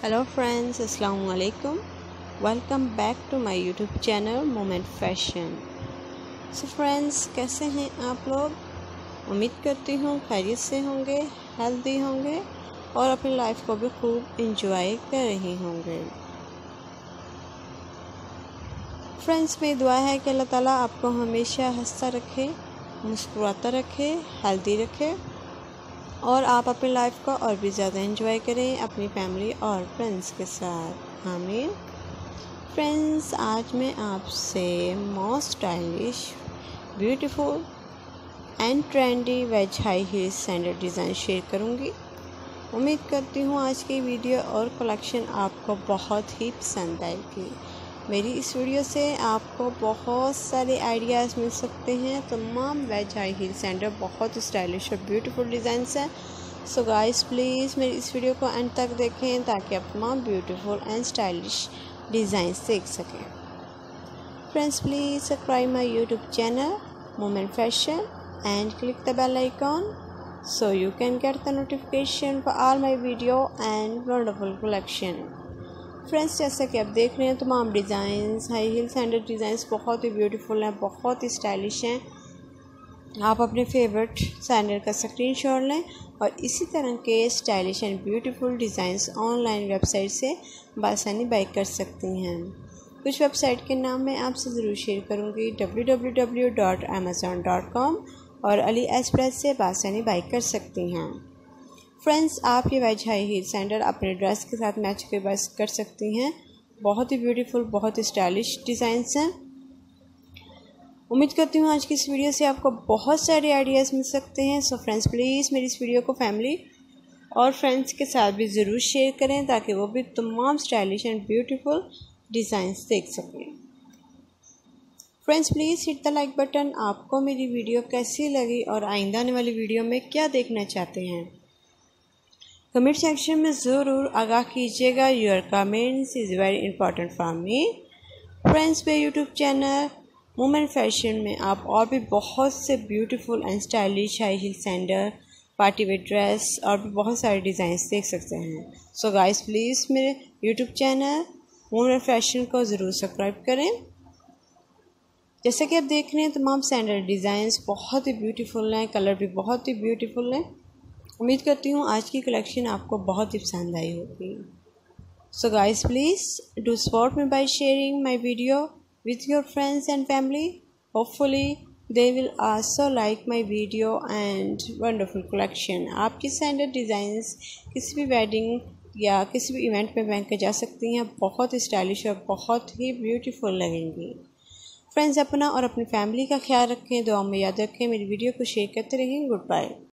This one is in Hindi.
हेलो फ्रेंड्स, अस्सलाम वालेकुम। Welcome back to my YouTube channel moment fashion. So friends, कैसे हैं आप लोग? उम्मीद करती हूँ खैरियत से होंगे, हेल्दी होंगे और अपनी लाइफ को भी खूब इंजॉय कर रहे होंगे। फ्रेंड्स, मेरी दुआ है कि अल्लाह ताला आपको हमेशा हंसता रखे, मुस्कुराता रखे, हेल्दी रखे और आप अपनी लाइफ को और भी ज़्यादा एंजॉय करें अपनी फैमिली और फ्रेंड्स के साथ। आमीन। फ्रेंड्स, आज मैं आपसे most stylish, beautiful and trendy wedge high heel sandal design share करूंगी। उम्मीद करती हूँ आज की वीडियो और कलेक्शन आपको बहुत ही पसंद आएगी। मेरी इस वीडियो से आपको बहुत सारे आइडियाज़ मिल सकते हैं। तमाम वेज हाई हील सैंडल बहुत स्टाइलिश और ब्यूटीफुल डिज़ाइंस हैं। सो गाइस, प्लीज़ मेरी इस वीडियो को एंड तक देखें ताकि आप तमाम ब्यूटीफुल एंड स्टाइलिश डिज़ाइंस देख सकें। Friends, please subscribe my YouTube channel moment fashion and click the bell icon so you can get the notification for all my video and wonderful collection। Friends, जैसा कि आप देख रहे हैं तमाम designs high heel sandal designs बहुत ही ब्यूटीफुल हैं, बहुत ही स्टाइलिश हैं। आप अपने फेवरेट सैंडल का स्क्रीनशॉट लें और इसी तरह के stylish and beautiful designs online website से बआसानी बाई कर सकती हैं। कुछ वेबसाइट के नाम मैं आपसे ज़रूर शेयर करूँगी, www.amazon.com और अली एक्सप्रेस से बआसानी बाई कर सकती हैं। फ्रेंड्स, आप ये वेज हाई हील सैंडल अपने ड्रेस के साथ मैच के बस कर सकती हैं। बहुत ही ब्यूटीफुल, बहुत ही स्टाइलिश डिज़ाइंस हैं। उम्मीद करती हूँ आज की इस वीडियो से आपको बहुत सारे आइडियाज़ मिल सकते हैं। सो फ्रेंड्स, प्लीज़ मेरी इस वीडियो को फैमिली और फ्रेंड्स के साथ भी ज़रूर शेयर करें ताकि वो भी तमाम स्टाइलिश एंड ब्यूटीफुल डिज़ाइंस देख सकें। Friends, please hit the like button. आपको मेरी वीडियो कैसी लगी और आइंदा आने वाली वीडियो में क्या देखना चाहते हैं कमेंट सेक्शन में ज़रूर आगाह कीजिएगा। Your comments is very important for me. Friends, मेरे यूट्यूब चैनल मोमेंट फैशन में आप और भी बहुत से beautiful and stylish high heel sandal, party wear dress और भी बहुत सारे डिज़ाइंस देख सकते हैं। सो गाइस, प्लीज़ मेरे यूट्यूब चैनल मोमेंट फैशन को ज़रूर सब्सक्राइब करें। जैसा कि आप देख रहे हैं तमाम सैंडल डिज़ाइंस बहुत ही ब्यूटीफुल हैं, कलर भी बहुत ही ब्यूटीफुल हैं। उम्मीद करती हूँ आज की कलेक्शन आपको बहुत ही पसंद आई होगी। So guys, please do support me by sharing my video with your friends and family. Hopefully they will also like my video and wonderful collection. आपकी सैंडल डिज़ाइंस किसी भी वेडिंग या किसी भी इवेंट में पहन के जा सकती हैं। बहुत ही स्टाइलिश और बहुत ही ब्यूटीफुल लगेंगी। फ्रेंड्स, अपना और अपनी फैमिली का ख्याल रखें, दुआ में याद रखें। मेरी वीडियो को शेयर करते रहें। Good bye.